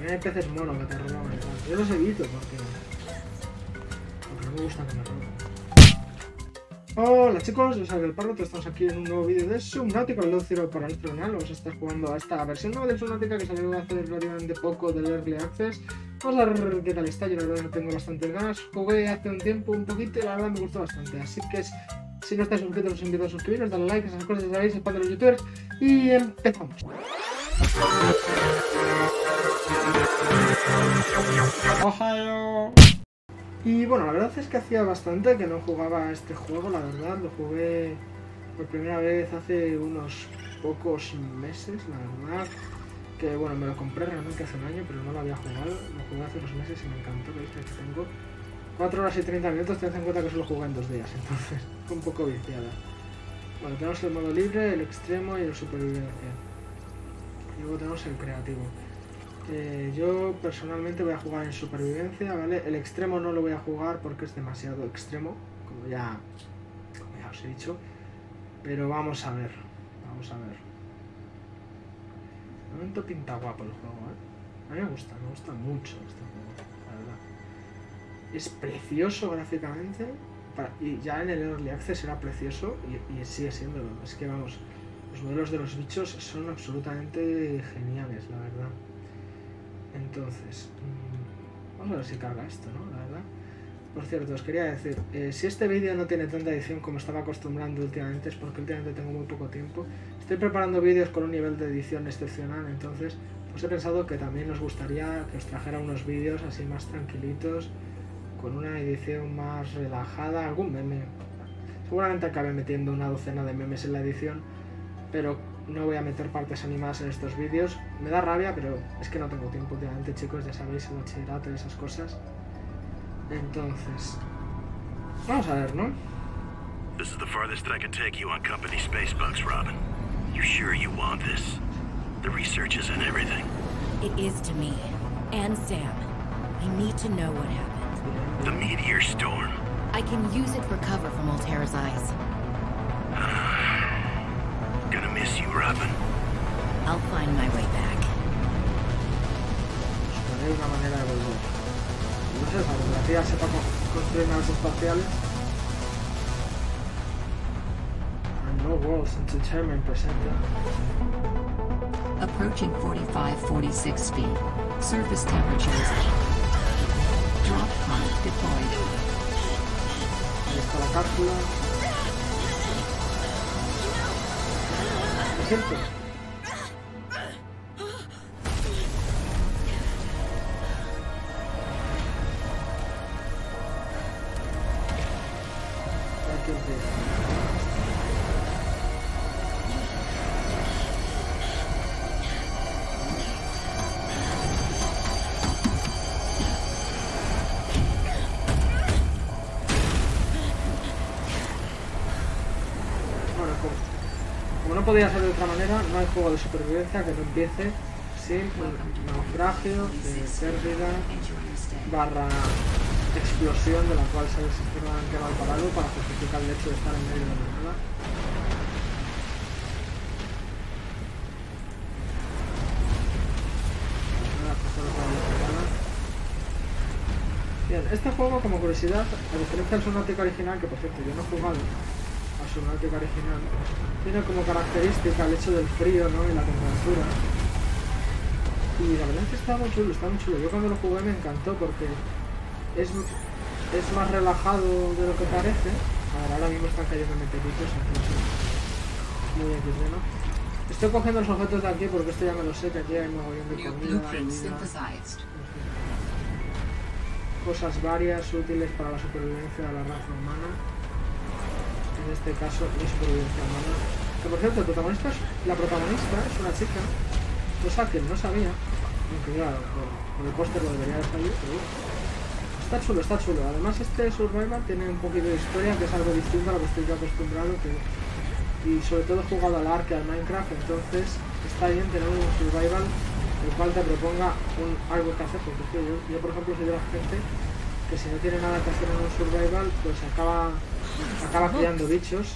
también hay peces mono que te roban y tal. Yo los evito porque no me gusta que me roben. Hola chicos, yo soy el Parrot, estamos aquí en un nuevo vídeo de Subnautica, el Zero para nuestro canal. Vamos a estar jugando a esta versión nueva de Subnautica que salió hace relativamente poco del Early Access. Vamos a ver qué tal está, yo la verdad no tengo bastantes ganas. Jugué hace un tiempo un poquito y la verdad me gustó bastante, así que si no estáis suscritos os invito a suscribiros, darle like, esas cosas ya sabéis, el pan de los youtubers, y empezamos. Ohio. Y bueno, la verdad es que hacía bastante que no jugaba a este juego, la verdad. Lo jugué por primera vez hace unos pocos meses, la verdad. Que bueno, me lo compré realmente hace un año, pero no lo había jugado. Lo jugué hace unos meses y me encantó. Veis que aquí tengo 4 horas y 30 minutos, tened en cuenta que solo jugué en 2 días, entonces fue un poco viciada. Bueno, tenemos el modo libre, el extremo y el supervivencia. Y luego tenemos el creativo. Yo personalmente voy a jugar en supervivencia, ¿vale? El extremo no lo voy a jugar porque es demasiado extremo, como ya os he dicho. Pero vamos a ver, vamos a ver. De momento pinta guapo el juego, ¿eh? A mí me gusta mucho este juego, la verdad. Es precioso gráficamente, y ya en el Early Access era precioso y sigue siéndolo. Es que vamos, los modelos de los bichos son absolutamente geniales, la verdad. Entonces, vamos a ver si carga esto, ¿no? La verdad. Por cierto, os quería decir, si este vídeo no tiene tanta edición como estaba acostumbrando últimamente, es porque últimamente tengo muy poco tiempo. Estoy preparando vídeos con un nivel de edición excepcional, entonces pues he pensado que también os gustaría que os trajera unos vídeos así más tranquilitos, con una edición más relajada, algún meme. Seguramente acabe metiendo una docena de memes en la edición, pero no voy a meter partes animadas en estos vídeos. Me da rabia, pero es que no tengo tiempo últimamente, chicos, ya sabéis, el bachillerato y esas cosas. Entonces, vamos a ver, ¿no? This is the farthest I can take you on company space bugs, Robin. You're sure you want this? The research isn't everything. It is to me and Sam. I need to know what happened. The meteor storm. I can use it for cover from Altera's eyes. Gonna miss you, Robin. I'll find my way back. Buscaré una manera de volver. No sé, para que la tía sepa construir naves espaciales. And no worlds entertainment presenta. Approaching 45-46 feet. Surface temperatures. Drop pod deployed. Ahí está la cápsula. ¿Es cierto? Como no podía ser de otra manera, no hay juego de supervivencia que no empiece sin un naufragio, pérdida, barra explosión de la cual sale extremadamente mal parado para justificar el hecho de estar en medio de la nada. Bien, este juego, como curiosidad, a diferencia del Subnautica original, que por cierto yo no he jugado al Subnautica original, tiene como característica el hecho del frío, ¿no? Y la temperatura. Y la verdad es que está muy chulo, está muy chulo. Yo cuando lo jugué me encantó porque es más relajado de lo que parece. A ver, ahora mismo están cayendo meteoritos, entonces muy XD, ¿no? Estoy cogiendo los objetos de aquí porque esto ya me lo sé, que aquí hay mogollón de comida, cosas varias útiles para la supervivencia de la raza humana. En este caso, la supervivencia humana. Que por cierto, la protagonista es una chica, cosa que no sabía, aunque claro, por el póster lo debería de salir, pero está chulo, está chulo. Además este Survival tiene un poquito de historia, que es algo distinto a lo que estoy yo acostumbrado, y sobre todo he jugado al Ark y al Minecraft, entonces está bien tener un Survival el cual te proponga algo que hacer, porque yo por ejemplo soy de la gente que si no tiene nada que hacer en un Survival, pues acaba criando bichos.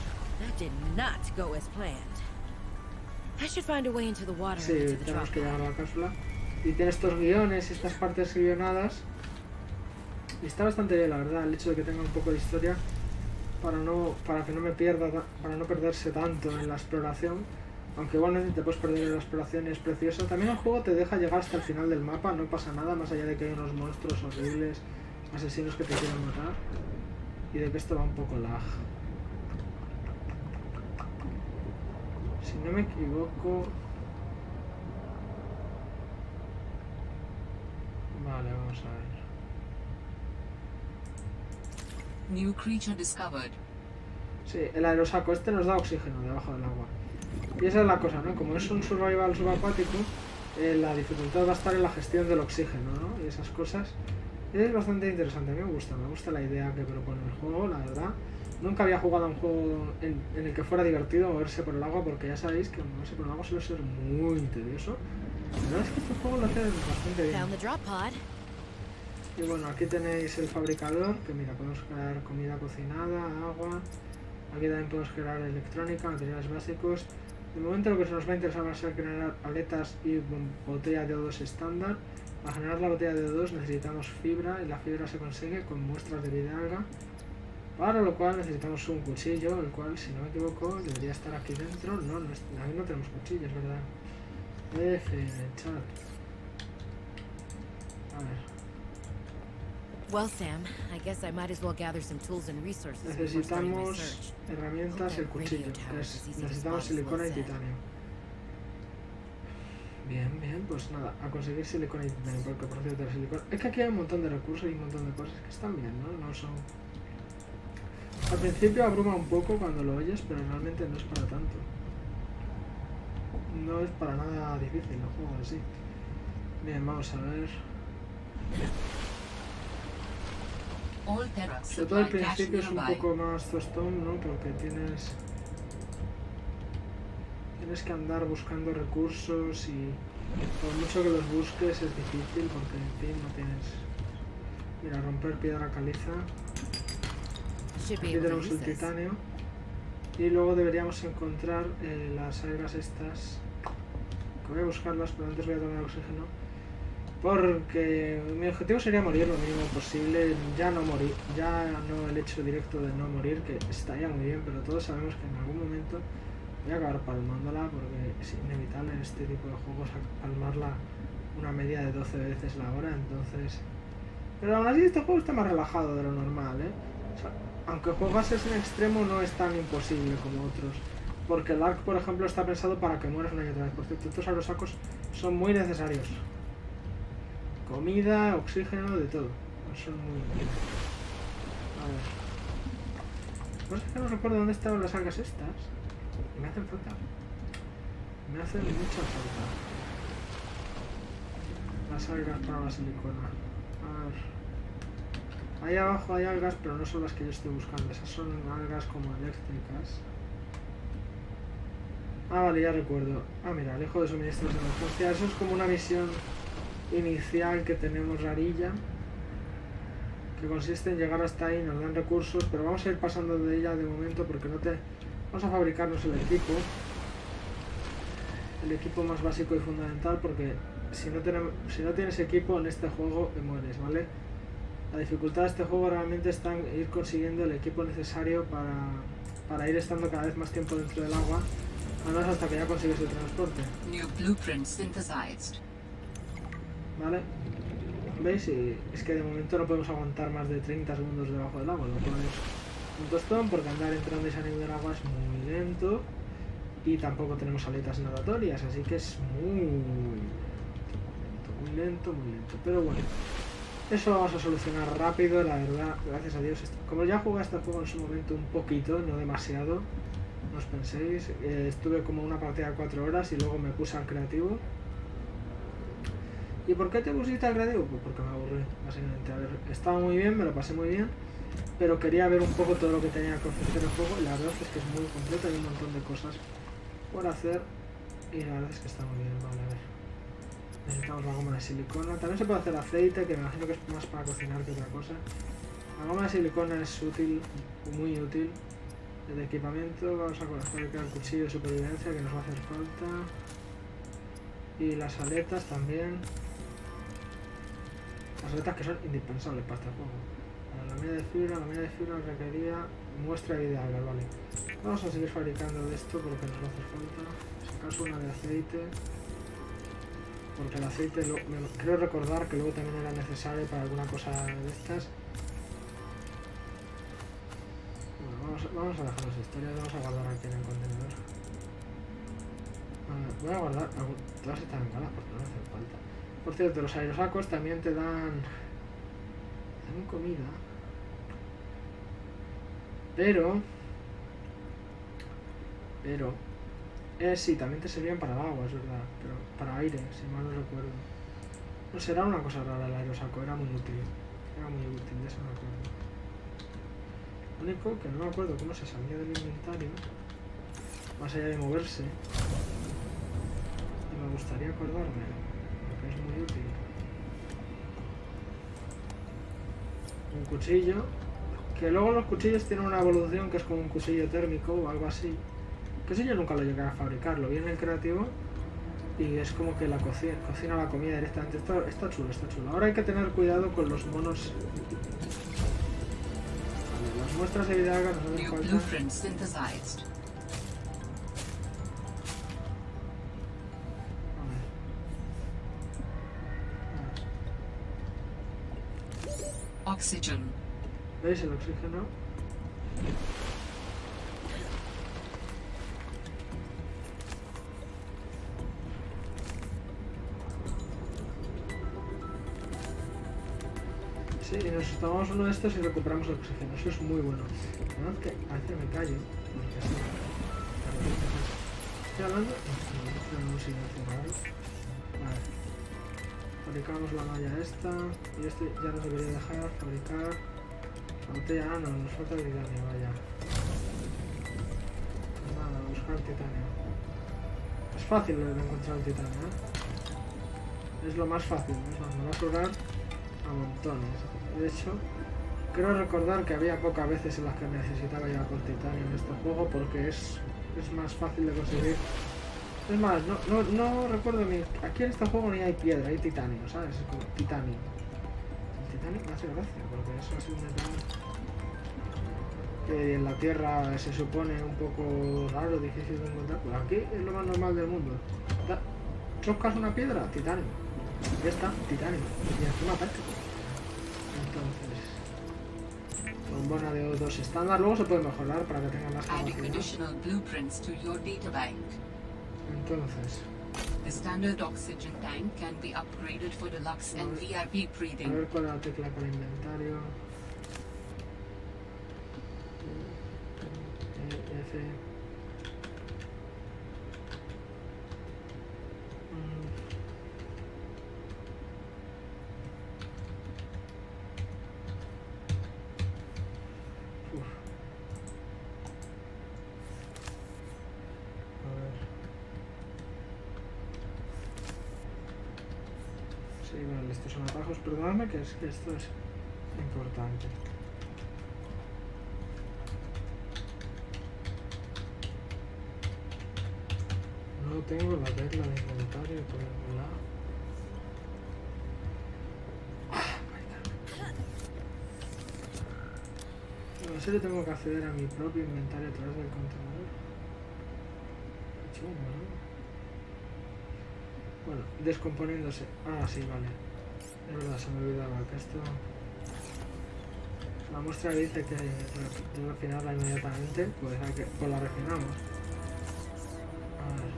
Sí, tenemos que llegar a la cápsula. Y tiene estos guiones y estas partes guionadas. Y está bastante bien, la verdad, el hecho de que tenga un poco de historia para que no me pierda, para no perderse tanto en la exploración. Aunque igualmente te puedes perder en la exploración y es precioso. También el juego te deja llegar hasta el final del mapa, no pasa nada, más allá de que hay unos monstruos horribles, asesinos que te quieren matar. Y de que esto va un poco lag. Si no me equivoco... Vale, vamos a ver. New creature discovered. Sí, el aerosaco este nos da oxígeno debajo del agua. Y esa es la cosa, ¿no? Como es un survival subacuático, la dificultad va a estar en la gestión del oxígeno, ¿no? Y esas cosas. Es bastante interesante, a mí me gusta la idea que propone el juego, la verdad. Nunca había jugado a un juego en el que fuera divertido moverse por el agua, porque ya sabéis que moverse por el agua suele ser muy tedioso. La verdad es que este juego lo hace bastante bien. Found the drop pod. Y bueno, aquí tenéis el fabricador, que mira, podemos crear comida cocinada, agua. Aquí también podemos crear electrónica, materiales básicos. De momento lo que nos va a interesar va a ser generar aletas y botella de O2 estándar. Para generar la botella de O2 necesitamos fibra y la fibra se consigue con muestras de vidraga. Para lo cual necesitamos un cuchillo, el cual, si no me equivoco, debería estar aquí dentro. No, ahí no tenemos cuchillos, ¿verdad? F en el chat. A ver. Well, Sam, I guess I might as well gather some tools and resources before starting my Necesitamos search. herramientas y el cuchillo. Necesitamos silicona y titanio. Bien, pues nada, a conseguir silicona y titanio, porque por cierto la silicona... Es que aquí hay un montón de recursos y un montón de cosas que están bien, ¿no? No son... Al principio abruma un poco cuando lo oyes, pero realmente no es para tanto. No es para nada difícil el juego en sí. Bien, vamos a ver... Sobre todo al principio es un poco más tostón, ¿no? Porque tienes que andar buscando recursos y por mucho que los busques es difícil porque en fin no tienes... Mira, romper piedra caliza. Aquí tenemos el titanio. Y luego deberíamos encontrar las algas estas. Que voy a buscarlas, pero antes voy a tomar oxígeno. Porque mi objetivo sería morir lo mínimo posible, ya no morir, ya no el hecho directo de no morir, que estaría muy bien, pero todos sabemos que en algún momento voy a acabar palmándola porque es inevitable en este tipo de juegos palmarla una media de 12 veces la hora, entonces... Pero aún así este juego está más relajado de lo normal, ¿eh? O sea, aunque juegases en extremo no es tan imposible como otros, porque el ARC, por ejemplo, está pensado para que mueras una y otra vez. Por cierto, estos aerosacos son muy necesarios. Comida, oxígeno, de todo. Son muy útiles. A ver. Pues es que no recuerdo dónde estaban las algas estas. Y me hacen falta. Me hacen mucha falta. Las algas para la silicona. A ver. Ahí abajo hay algas, pero no son las que yo estoy buscando. Esas son algas como eléctricas. Ah, vale, ya recuerdo. Ah, mira, alejo de suministros de emergencia. Eso es como una misión inicial que tenemos rarilla, que consiste en llegar hasta ahí, nos dan recursos, pero vamos a ir pasando de ella de momento porque vamos a fabricarnos el equipo más básico y fundamental, porque si no tienes equipo en este juego te mueres, ¿vale? La dificultad de este juego realmente está en ir consiguiendo el equipo necesario para ir estando cada vez más tiempo dentro del agua, al menos hasta que ya consigues el transporte. New blueprint synthesized. ¿Vale? ¿Veis? Y es que de momento no podemos aguantar más de 30 segundos debajo del agua, lo cual es un tostón porque andar entrando y saliendo del agua es muy lento y tampoco tenemos aletas natatorias, así que es muy lento, pero bueno, eso lo vamos a solucionar rápido, la verdad, gracias a Dios. Como ya jugué este juego en su momento un poquito, no demasiado, no os penséis, estuve como una partida de 4 horas y luego me puse al creativo. ¿Y por qué te pusiste al creativo? Pues porque me aburrí, básicamente. A ver, estaba muy bien, me lo pasé muy bien, pero quería ver un poco todo lo que tenía que ofrecer el juego y la verdad es que es muy completo, hay un montón de cosas por hacer y la verdad es que está muy bien. Vale, a ver. Necesitamos la goma de silicona, también se puede hacer aceite, que me imagino que es más para cocinar que otra cosa. La goma de silicona es útil, muy útil. El equipamiento, vamos a fabricar el cuchillo de supervivencia que nos va a hacer falta. Y las aletas también. Las aletas que son indispensables para este juego. La mina de fibra requería muestra de vida, vale. Vamos a seguir fabricando de esto porque nos hace falta. Si acaso una de aceite. Porque el aceite creo recordar que luego también era necesario para alguna cosa de estas. Bueno, vamos a dejar las historias, vamos a guardar aquí en el contenedor. Voy a guardar todas estas bengalas porque no hacen falta. Por cierto, los aerosacos también te dan comida. Pero sí, también te servían para el agua, es verdad, pero para aire, si mal no recuerdo. No será una cosa rara el aerosaco, era muy útil, de eso me acuerdo. Lo único que no me acuerdo cómo se salía del inventario, más allá de moverse, y me gustaría acordarme, porque es muy útil. Un cuchillo, que luego los cuchillos tienen una evolución que es como un cuchillo térmico o algo así. Que eso yo nunca lo llegué a fabricar, lo vi en el creativo y es como que la cocina la comida directamente. Está chulo, está chulo. Ahora hay que tener cuidado con los monos. Vale, las muestras de vida nos hacen New falta. blueprint synthesized. Oxygen. ¿Veis el oxígeno? Sí, y nos tomamos uno de estos y recuperamos el oxígeno. Eso es muy bueno. Además que a veces me callo. Porque así. ¿Estoy hablando? No, no, silencio raro. Vale. Fabricamos la malla esta. Y este ya nos debería dejar fabricar. La botella, no, nos falta el titanio, vaya. Pues nada, buscar el titanio. Es fácil lo de encontrar el titanio, ¿eh? Es lo más fácil, ¿no? Me va a sobrar a montones. De hecho, creo recordar que había pocas veces en las que necesitaba ir a por titanio en este juego porque es más fácil de conseguir. Es más, no recuerdo ni... Aquí en este juego ni hay piedra, hay titanio, ¿sabes? Es como titanio. El titanio me hace gracia porque eso es un metal que en la Tierra se supone un poco raro, difícil de encontrar. Pues aquí es lo más normal del mundo. ¿Chocas una piedra? Titanio. Ya está, titanio. Y encima práctico. Entonces, bombona de O2 estándar, luego se puede mejorar para que tenga más Adding capacidad. additional blueprints to your databank. Entonces, The standard oxygen tank can be upgraded for deluxe and VIP a breathing. ver cuál es la tecla para inventario. F. Uf. A ver. Sí, vale, estos son atajos. Perdonadme que esto es importante. No tengo la tecla de inventario por ningún lado. ¿En serio tengo que acceder a mi propio inventario a través del contenedor? Qué chungo, ¿no? Bueno, descomponiéndose. Ah, sí, vale. Es verdad, se me olvidaba que esto... La muestra dice que debo refinarla inmediatamente, pues la refinamos. A ver.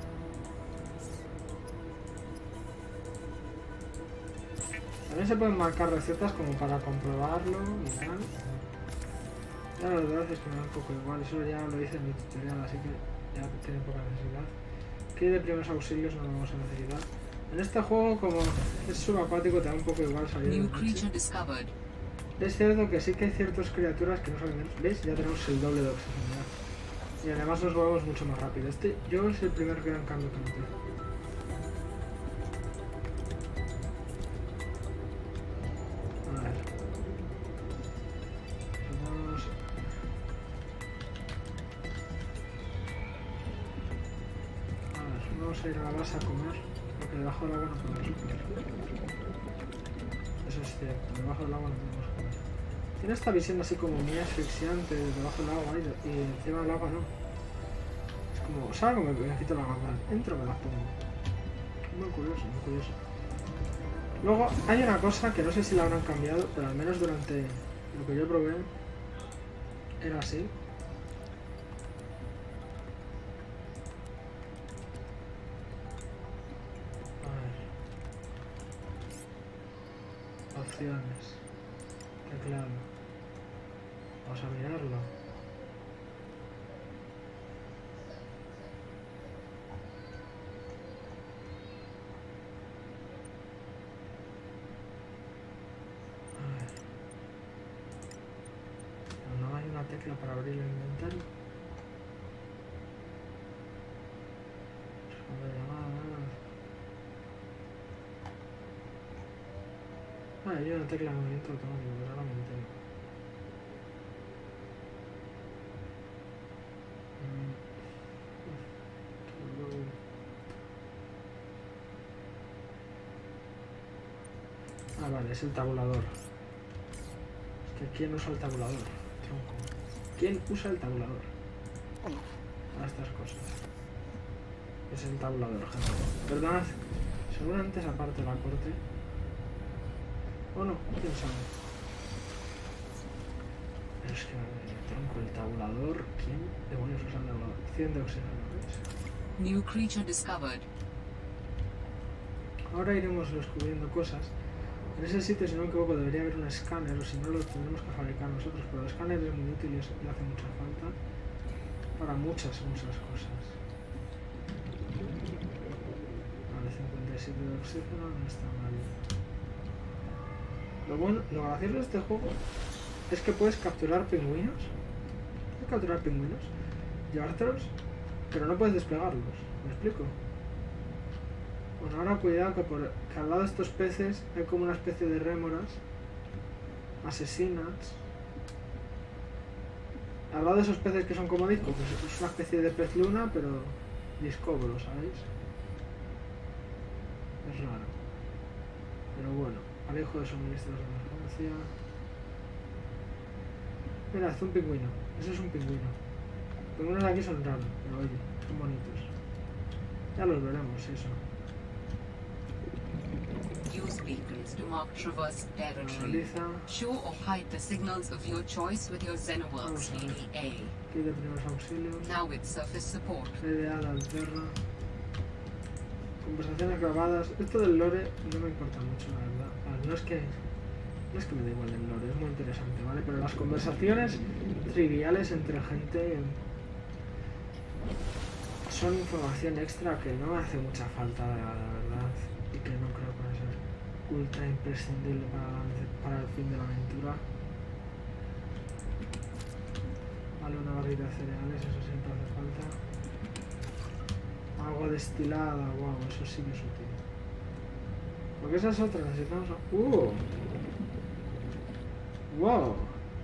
También se pueden marcar recetas como para comprobarlo y tal. Ya la verdad es que me da un poco igual, eso ya lo hice en mi tutorial, así que ya tiene poca necesidad. Aquí de primeros auxilios no lo vamos a necesitar. En este juego, como es subacuático, te da un poco igual salir de New noche. creature discovered. Es cierto que sí que hay ciertas criaturas que no salen menos. ¿Veis? Ya tenemos el doble de oxígeno. Y además nos movemos mucho más rápido. Yo es el primer gran cambio que noté. A ver. Vamos a ir a la base a comer. Porque debajo del agua no podemos comer. Eso es Cierto, debajo del agua no tenemos que ver. Tiene esta visión así como muy asfixiante debajo del agua y encima del agua no. Es como, salgo, me quito las gafas, entro, me las pongo. Muy curioso, muy curioso. Luego hay una cosa que no sé si la habrán cambiado, pero al menos durante lo que yo probé era así. A ver. Opciones. Teclado. Vamos a mirarlo. No hay una tecla para abrir el inventario. Responder llamadas. Hay una tecla de movimiento automático, pero ahora me entero. Ah, vale, es el tabulador. Es que ¿quién usa el tabulador? Tronco. ¿Quién usa el tabulador? Para estas cosas. Es el tabulador, gente. Perdonad, seguramente esa parte de la corte. O no, quién sabe. Pero es que, tronco, el tabulador. ¿Quién demonios usa el tabulador? 100 de oxígeno, ¿ves? New creature discovered. Ahora iremos descubriendo cosas. En ese sitio, si no me equivoco, debería haber un escáner, o si no lo tendremos que fabricar nosotros, pero el escáner es muy útil y le hace mucha falta para muchas cosas. Vale, 57 de oxígeno, no está mal. Lo gracioso de este juego es que puedes capturar pingüinos. Puedes capturar pingüinos, llevártelos, pero no puedes desplegarlos. ¿Me explico? Bueno, ahora cuidado que al lado de estos peces hay como una especie de rémoras asesinas. Al lado de esos peces que son como discos, pues es una especie de pez luna, pero discobro, ¿sabéis? Es raro. Pero bueno, alejo de suministros de emergencia. Mira, es un pingüino. Eso es un pingüino. Los pingüinos de aquí son raros, pero oye, son bonitos. Ya los veremos, eso. Use beacons to mark traversed territory. Visualiza. Show or hide the signals of your choice with your Xenoworks Vamos a ver. ADA. Kit de primeros auxilios. Now with surface support. CDA de Alterra. Conversaciones grabadas. Esto del lore no me importa mucho, la verdad. A ver, no es que me dé igual el lore, es muy interesante, ¿vale? Pero las conversaciones triviales entre gente son información extra que no me hace mucha falta, la verdad. Y que no creo que sea ultra imprescindible para el fin de la aventura. Vale, una barrita de cereales, eso siempre hace falta. Agua destilada, wow, eso sí que es útil. Porque esas otras necesitamos... ¡Wow!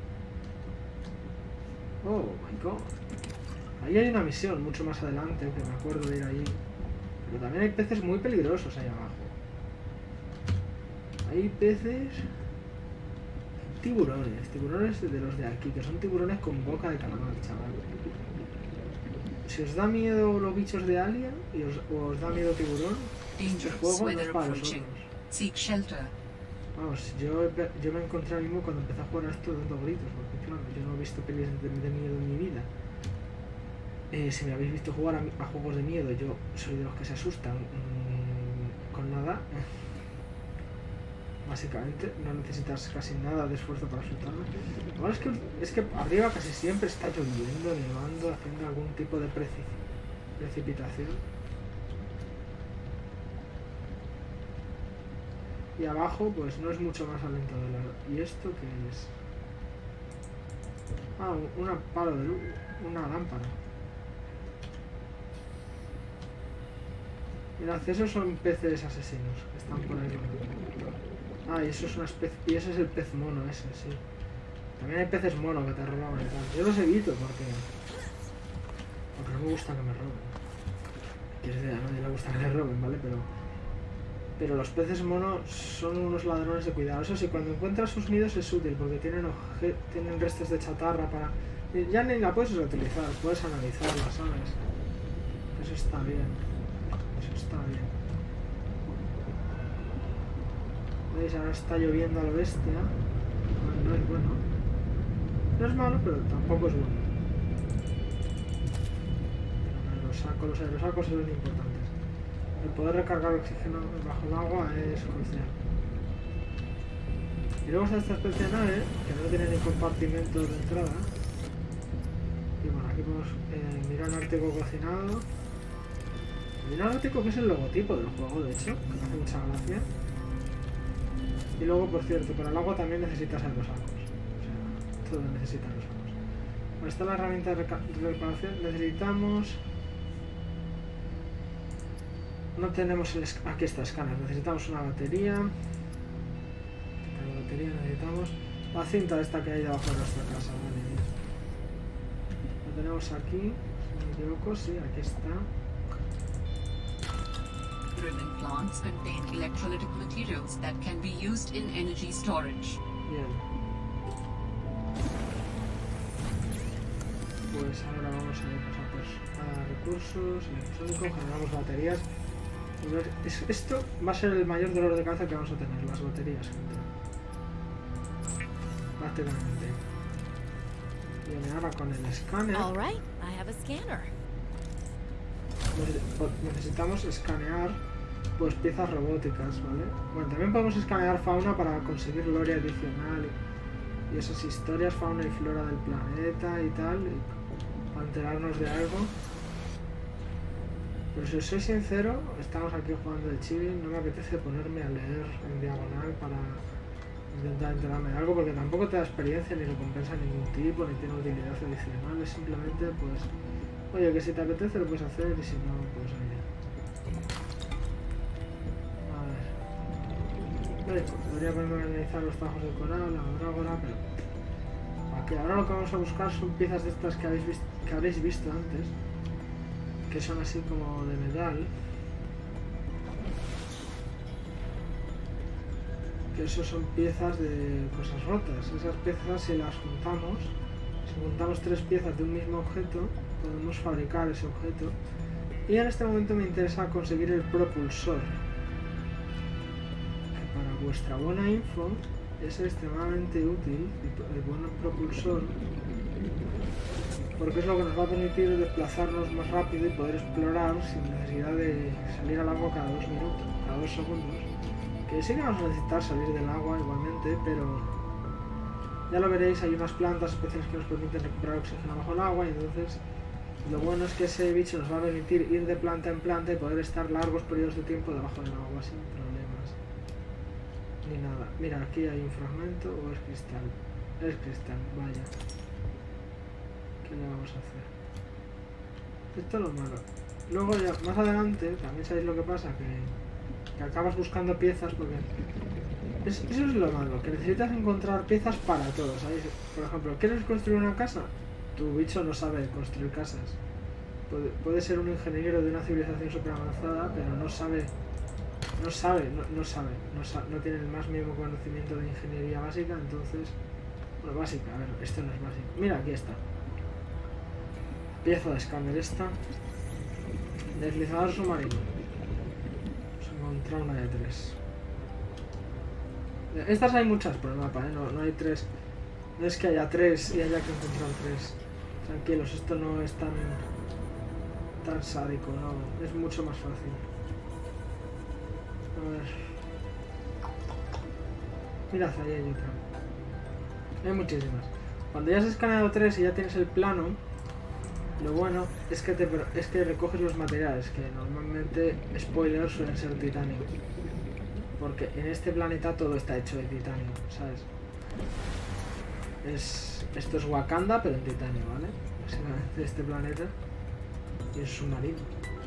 ¡Oh, my God! Ahí hay una misión mucho más adelante, que me acuerdo de ir allí. Pero también hay peces muy peligrosos ahí abajo. Hay peces... Tiburones de los de aquí, que son tiburones con boca de calamar, chaval. Si os da miedo los bichos de Alien y os da miedo tiburón, este juego no es para vosotros. Seek shelter. Vamos, yo me encontré ahora mismo cuando empecé a jugar a esto dando gritos, porque claro, yo no he visto pelis de miedo en mi vida. Si me habéis visto jugar a juegos de miedo, yo soy de los que se asustan con nada. Básicamente, no necesitas casi nada de esfuerzo para asustarme. Lo malo es que arriba casi siempre está lloviendo, nevando, haciendo algún tipo de precipitación. Y abajo, pues no es mucho más alentador. ¿Y esto qué es? Ah, una palo de luz, una lámpara. Mirad, esos son peces asesinos que están por ahí. Ah, y eso es una especie. Y ese es el pez mono, ese, sí. También hay peces mono que te roban y tal. Yo los evito porque no me gusta que me roben. Que a nadie le gusta que le roben, ¿vale? Pero Pero los peces mono son unos ladrones de cuidado. Eso sí, cuando encuentras sus nidos es útil porque tienen restos de chatarra para... Ya ni la puedes reutilizar, puedes analizarla, ¿sabes? Eso está bien. Eso está bien. ¿Veis? Ahora está lloviendo a lo bestia. No es bueno. No es malo, pero tampoco es bueno. Los aerosacos son importantes. El poder recargar oxígeno bajo el agua es crucial. Y luego está esta especie de nave que no tiene ni compartimento de entrada. Y bueno, aquí podemos mirar el Ártico cocinado. El Ártico, que es el logotipo del juego, de hecho, que me hace mucha gracia. Y luego, por cierto, para el agua también necesitas aerosacos. O sea, todo necesita aerosacos. Bueno, está la herramienta de reparación. Necesitamos... No tenemos el... Aquí está, escáner. Necesitamos una batería. La batería necesitamos... La cinta esta que hay debajo de nuestra casa, vale. Lo tenemos aquí. Si no me equivoco, sí, aquí está. Driven plants contain electrolytic materials that can be used in energy storage. Bien. Pues ahora vamos a ir a recursos electrónicos, generamos baterías. Esto va a ser el mayor dolor de cabeza que vamos a tener, las baterías, gente. Prácticamente. Bien, ahora con el escáner. All right, I have a scanner. Necesitamos escanear pues piezas robóticas, ¿vale? Bueno, también podemos escanear fauna para conseguir lore adicional y esas historias, fauna y flora del planeta y tal, y para enterarnos de algo. Pero si os soy sincero, estamos aquí jugando de chill, no me apetece ponerme a leer en diagonal para intentar enterarme de algo, porque tampoco te da experiencia ni recompensa de ningún tipo, ni tiene utilidad adicional, es simplemente pues, oye, que si te apetece lo puedes hacer y si no, pues oye. A ver. Podría ponerme a analizar los tajos de coral, la mandrágora, pero... Aquí ahora lo que vamos a buscar son piezas de estas que habréis visto antes, que son así como de metal. Que eso son piezas de cosas rotas. Esas piezas, si las juntamos, si juntamos 3 piezas de un mismo objeto, podemos fabricar ese objeto. Y en este momento me interesa conseguir el propulsor, que para vuestra buena info es extremadamente útil, el buen propulsor, porque es lo que nos va a permitir desplazarnos más rápido y poder explorar sin necesidad de salir al agua cada 2 minutos, cada 2 segundos. Que sí que vamos a necesitar salir del agua igualmente, pero ya lo veréis, hay unas plantas especiales que nos permiten recuperar oxígeno bajo el agua, y entonces lo bueno es que ese bicho nos va a permitir ir de planta en planta y poder estar largos periodos de tiempo debajo del agua sin problemas ni nada. Mira, aquí hay un fragmento, o es cristal. Es cristal, vaya. ¿Qué le vamos a hacer? Esto es lo malo. Luego ya más adelante, también sabéis lo que pasa, que acabas buscando piezas porque... Eso es lo malo, que necesitas encontrar piezas para todo, ¿sabéis? Por ejemplo, ¿quieres construir una casa? Tu bicho no sabe construir casas. Puede ser un ingeniero de una civilización super avanzada, pero no tiene el más mínimo conocimiento de ingeniería básica, entonces... Bueno, básica, a ver, esto no es básico. Mira, aquí está. Pieza de escáner esta. Deslizador submarino. Vamos a encontrar una de 3. Estas hay muchas por el mapa, ¿eh? No hay 3. No es que haya 3 y haya que encontrar 3. Tranquilos, esto no es tan sádico, no. Es mucho más fácil. A ver. Mirad, ahí hay otra. Hay muchísimas. Cuando ya has escaneado 3 y ya tienes el plano, lo bueno es que recoges los materiales, que normalmente, spoiler, suelen ser titanio. Porque en este planeta todo está hecho de titanio, ¿sabes? Esto es Wakanda, pero en titanio, ¿vale? Básicamente este planeta. Y es submarino.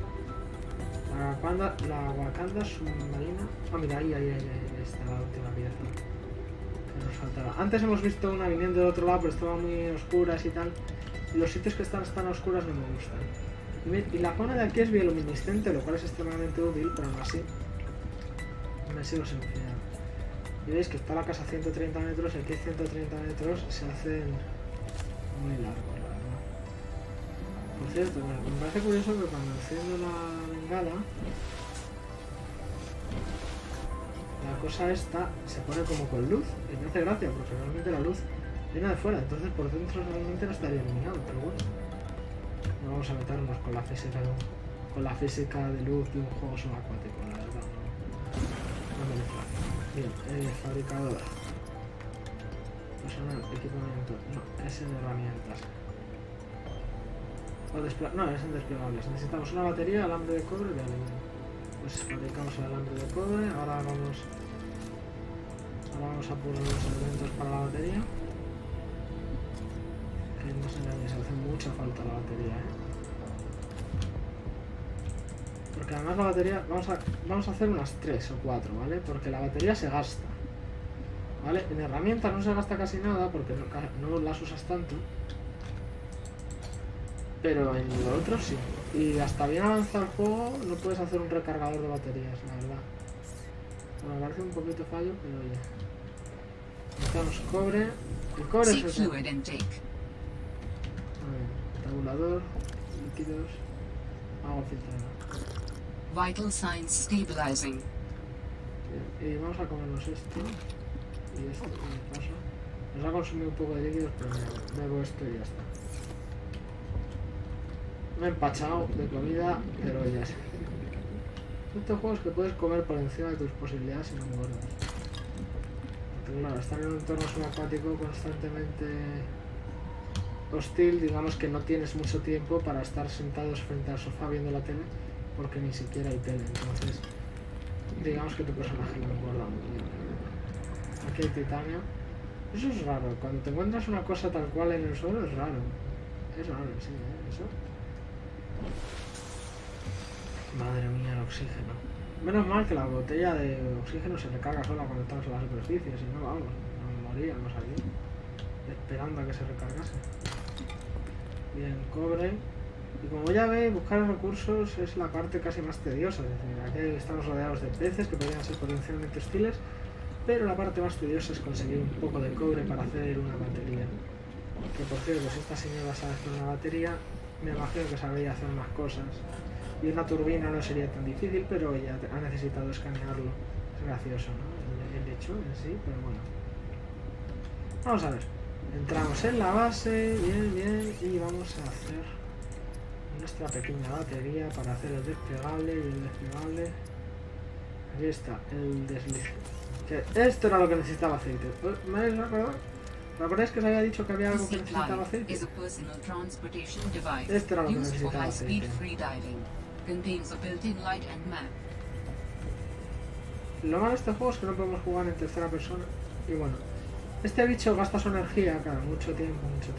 La Wakanda submarina... Ah, mira, ahí está la última pieza que nos faltaba. Antes hemos visto una viniendo del otro lado, pero estaban muy oscuras y tal. Y los sitios que están tan oscuras no me gustan. Y la zona de aquí es bioluminiscente, lo cual es extremadamente útil, pero aún así me sigo sin fiar. Y veis que está la casa a 130 metros y aquí 130 metros se hacen muy largos, la verdad. Por cierto, me parece curioso que cuando enciendo la bengala, la cosa esta se pone como con luz y me hace gracia porque realmente la luz viene de fuera, entonces por dentro realmente no estaría iluminado, pero bueno, no vamos a meternos con la física de luz de un juego subacuático, la verdad, no me deja. Bien, fabricadora, personal, equipamiento, no, es en herramientas, no, es en desplegables. Necesitamos una batería, alambre de cobre y aluminio. Pues fabricamos el alambre de cobre. Ahora vamos a poner los elementos para la batería. Que no sé si se hace mucha falta la batería, porque además la batería, vamos a hacer unas 3 o 4, ¿vale? Porque la batería se gasta, ¿vale? En herramientas no se gasta casi nada porque no las usas tanto. Pero en lo otro sí. Y hasta bien avanzado el juego no puedes hacer un recargador de baterías, la verdad. Bueno, me parece un poquito fallo, pero oye. Necesitamos cobre. El cobre es el... tabulador, líquidos, agua filtrada. Vital signs stabilizing. Bien, y vamos a comernos esto. Y esto, y de paso. Nos ha consumido un poco de líquidos, pero bebo esto y ya está. Me he empachado de comida, pero ya sé. Estos juegos que puedes comer por encima de tus posibilidades y no engordas. Porque claro, estar en un entorno subacuático constantemente hostil, digamos que no tienes mucho tiempo para estar sentados frente al sofá viendo la tele, porque ni siquiera hay tele. Entonces, digamos que tu personaje no engorda mucho. Aquí hay titanio. Eso es raro. Cuando te encuentras una cosa tal cual en el suelo es raro. Es raro, sí, eso. Madre mía, el oxígeno. Menos mal que la botella de oxígeno se recarga sola cuando estamos en la superficie, si no, vamos, nos moríamos aquí, esperando a que se recargase. Bien, cobre. Y como ya veis, buscar recursos es la parte casi más tediosa. Es decir, aquí estamos rodeados de peces que podrían ser potencialmente hostiles, pero la parte más tediosa es conseguir un poco de cobre para hacer una batería. Que por cierto, si esta señora sabe hacer una batería, me imagino que sabría hacer más cosas. Y una turbina no sería tan difícil, pero ella ha necesitado escanearlo. Es gracioso, ¿no? El hecho en sí, pero bueno. Vamos a ver. Entramos en la base, bien, bien, y vamos a hacer nuestra pequeña batería para hacer el desplegable y el desplegable. Aquí está, el desliz. Que esto era lo que necesitaba aceite. ¿Me habéis recordado? ¿Recordáis que os había dicho que había algo que necesitaba aceite? Esto era lo que necesitaba aceite. Lo malo de este juego es que no podemos jugar en tercera persona. Y bueno, este bicho gasta su energía cada mucho tiempo.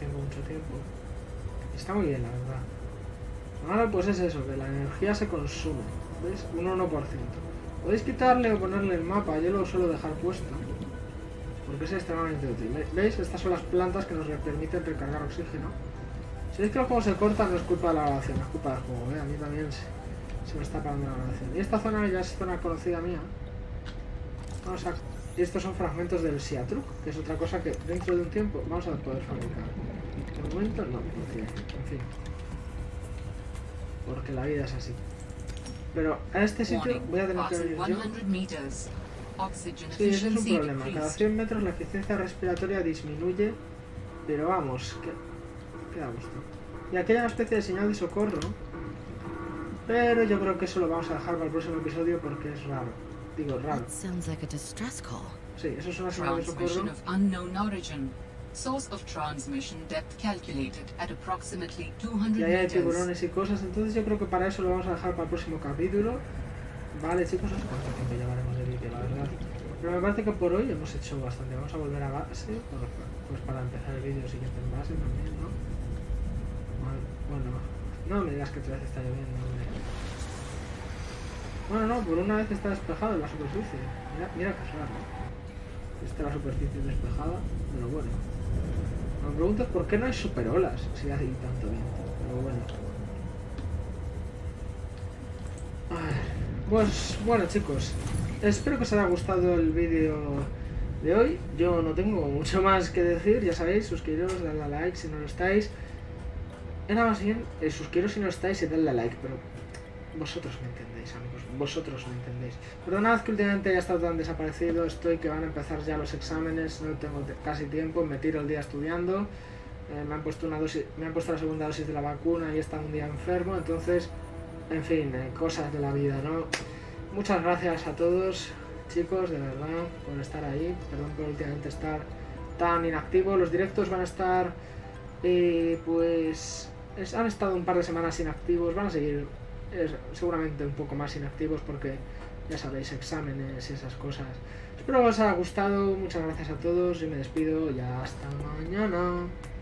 Está muy bien, la verdad. Lo malo pues es eso, que la energía se consume. ¿Veis? Un 1%. Podéis quitarle o ponerle el mapa, yo lo suelo dejar puesto. Porque es extremadamente útil. ¿Veis? Estas son las plantas que nos permiten recargar oxígeno. Si veis que el juego se corta, no es culpa de la grabación, es culpa del juego, ¿eh? A mí también se me está parando la grabación. Y esta zona ya es zona conocida mía. Vamos a... Estos son fragmentos del Siatruk, que es otra cosa que dentro de un tiempo vamos a poder fabricar. De momento no, porque, en fin. Porque la vida es así. Pero a este sitio voy a tener que venir yo. Sí, ese es un problema. Cada 100 metros la eficiencia respiratoria disminuye, pero vamos, que da gusto. Y aquí hay una especie de señal de socorro, pero yo creo que eso lo vamos a dejar para el próximo episodio porque es raro. Digo, raro. Sí, eso es una señal de socorro. Y ahí hay tiburones y cosas, entonces yo creo que para eso lo vamos a dejar para el próximo capítulo. Vale, chicos, no sé cuánto tiempo llevaremos de vídeo, la verdad. Pero me parece que por hoy hemos hecho bastante. Vamos a volver a base, pues para empezar el vídeo siguiente en base también, ¿no? Bueno, no me digas que otra vez está lloviendo, hombre. Bueno, no, por una vez está despejado en la superficie. Mira que es raro. Está la superficie despejada, pero bueno. Me preguntas por qué no hay superolas si hace tanto viento, pero bueno. Pues bueno, chicos, espero que os haya gustado el vídeo de hoy. Yo no tengo mucho más que decir, ya sabéis, suscribiros, dadle a like si no lo estáis. Era más bien, suscribiros si no lo estáis y dadle a like, pero vosotros me entendéis, amigos, vosotros me entendéis. Perdonad que últimamente haya estado tan desaparecido, estoy que van a empezar ya los exámenes, no tengo casi tiempo, me tiro el día estudiando. Me han puesto la segunda dosis de la vacuna y he estado un día enfermo, entonces, en fin, cosas de la vida, ¿no? Muchas gracias a todos, chicos, de verdad, por estar ahí. Perdón por últimamente estar tan inactivo. Los directos van a estar, pues, han estado un par de semanas inactivos, van a seguir seguramente un poco más inactivos porque, ya sabéis, exámenes y esas cosas. Espero que os haya gustado, muchas gracias a todos, yo me despido y hasta mañana.